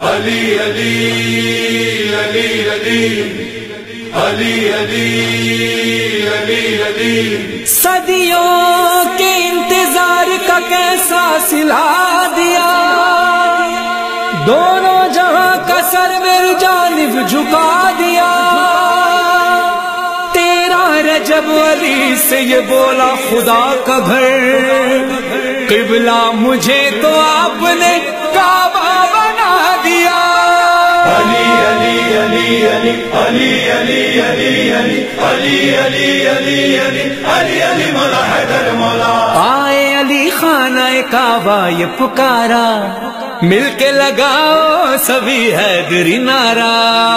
علی علی علی علی علی علی علی علی صدیوں کے انتظار کا کیسا صلہ دیا، دونوں جہاں کا سر میری جانب جھکا دیا۔ تیرا رجب علی سے یہ بولا خدا کا گھر، قبلہ مجھے تو آپ نے کعبہ بنا دیا۔ علی علی علی علی علی علی علی علی علی علی علی علی علی علی مولا حیدر مولا۔ آئے علی خانہ کعبہ یہ پکارا، مل کے لگاؤ سبھی حیدری نعرہ۔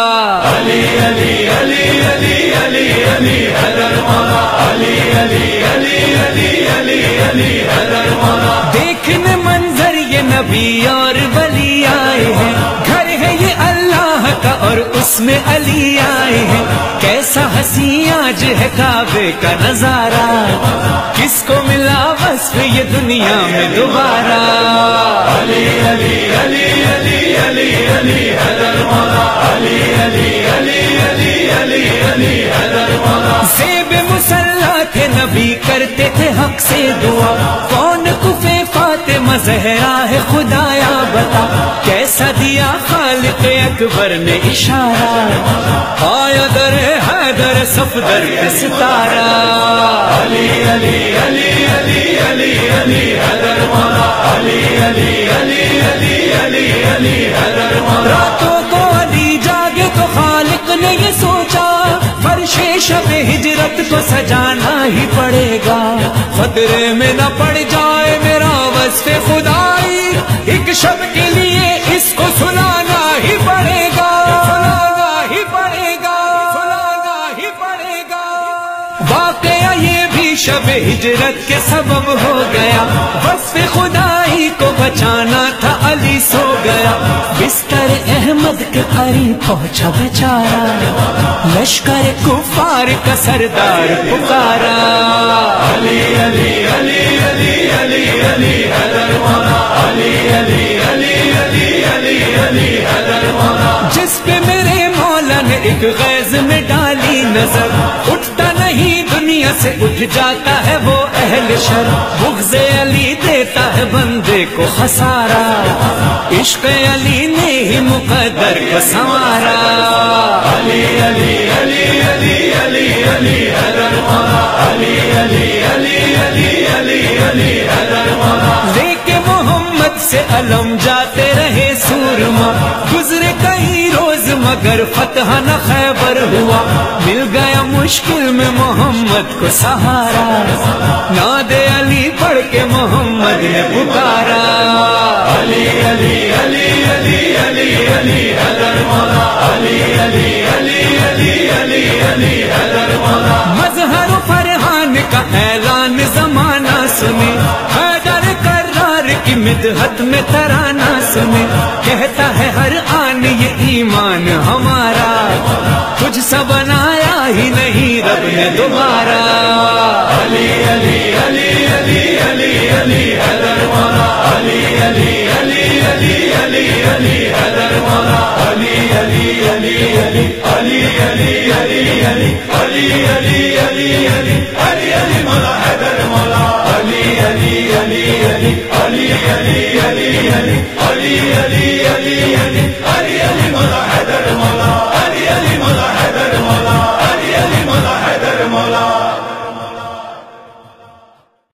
علی علی علی علی علی علی حیدر مولا، علی علی علی علی علی علی حیدر مولا۔ دیکھنے منظر یہ نبی اور ولی آئے ہیں، گھر ہے یہ اللہ کا اور اس میں علی آئے ہیں۔ کیسا حسین آج ہے کعبے کا نظارہ، کس کو ملا وصف یہ دنیا میں دوبارہ۔ علی علی علی علی علی علی حیدر مولا، علی علی علی علی علی علی حیدر مولا۔ زیب مسلح تھے نبی کرتے تھے حق سے دعا، کون کفے فاطمہ زہرا ہے خدایا بتا۔ کیسا دیا خالق اکبر نے اشارہ، آیا در حیدر صفدر پہ ستارہ۔ علی علی علی علی علی علی حیدر مولا، علی علی علی علی علی علی حیدر مولا۔ راتوں کو علی جاگے تو خالق نے یہ سوچا، فرش شب ہجرت کو سجانا ہی پڑے گا، خطرے میں نہ پڑ جائے میرا وصف خدائی، ایک شب کے لیے اس کو سلانا ہی پڑے گا، سلانا ہی پڑے گا، سلانا ہی پڑے گا۔ واقعہ یہ بھی شب ہجرت کے سبب ہو گیا، وصف خدائی کو بچانا تھا علی سو گیا۔ بستر احمد کے قریب پہنچا بیچارہ، لشکر کفار کا سردار پکارا۔ علی علی علی علی علی علی حیدر مولا، علی علی علی علی علی علی حیدر مولا۔ جس پہ میرے مولا نے ایک غیظ میں ڈالی نظر، اٹھتا نہیں دنیا سے اٹھ جاتا ہے وہ اہل شر، بغض علی دیتا ہے بندے کو خسارہ، عشق علی نے ہی مقدر کو سنوارا۔ علی علی علی علی علی علی حیدر مولا، علی علی علی علی علی علی حیدر مولا۔ لے کے محمد سے علم جاتے رہے سورما، گزرے کئی روز مگر فتح نہ خیبر ہوا، مل گیا مشکل میں محمد کو سہارا، ناد علی پڑھ کے محمد نے پکارا۔ علی علی علی علی علی علی حیدر مولا، علی علی علی علی علی علی حیدر مولا۔ مظہر فرحان کا اعلان زمانہ سنے، حیدر کرار کی مدحت میں ترانہ سنے، کہتا ہے ہر آن یہ ایمان ہمارا، کچھ سا بنایا ہی نہیں رب نے دوبارہ۔ علی علی علی علی علی علی حیدر مولا، علی علی علی علی علی علی حیدر مولا، علی علی علی علی علی علی علی علی علی علی علی علی علی علی مولا حیدر مولا، علی علی علی علی علی علی علی علی علی علی علی علی علی علی مولا حیدر مولا۔